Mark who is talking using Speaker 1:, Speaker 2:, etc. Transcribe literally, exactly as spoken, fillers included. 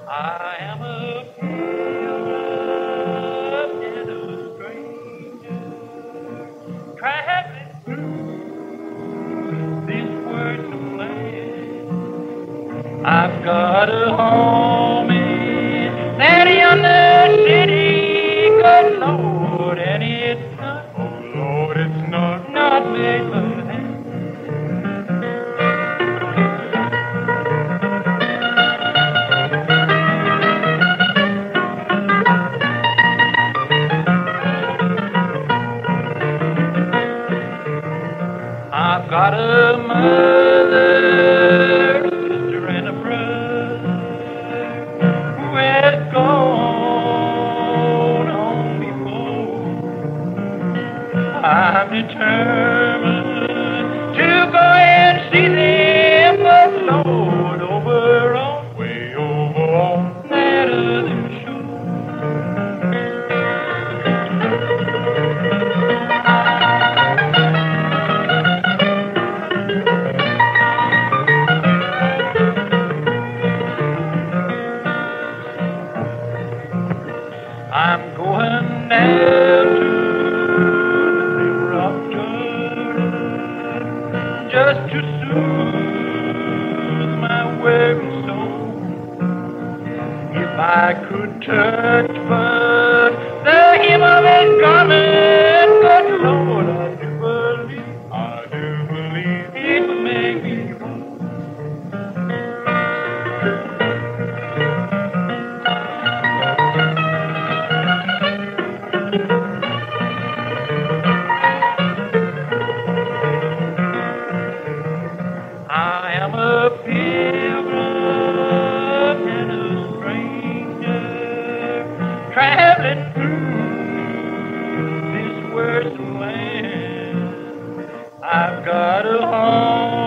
Speaker 1: I am a pilgrim and a stranger, traveling through this wordsome land. I've got a home in that yonder city, good Lord, and it's not, oh Lord, it's not, not made for that. I've got a mother, sister, and a brother who has gone on before. I'm determined to go and see them, but Lord, over on, way over on that other shore. I'm going down to the river of Jordan just to soothe my weary soul. If I could touch but the hem of his garment, good Lord, I do believe, I do believe it would make me whole. I am a pilgrim and a stranger, traveling through this wordsome land. I've got a home